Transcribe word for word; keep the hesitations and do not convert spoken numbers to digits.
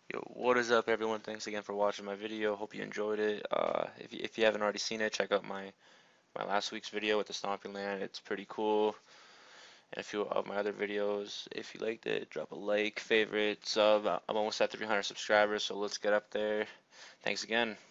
Yo, what is up, everyone? Thanks again for watching my video. Hope you enjoyed it. Uh, if you, if you haven't already seen it, check out my my last week's video with the stomping land. It's pretty cool. And a few of my other videos. If you liked it, drop a like, favorite, sub. I'm almost at three hundred subscribers, so let's get up there. Thanks again.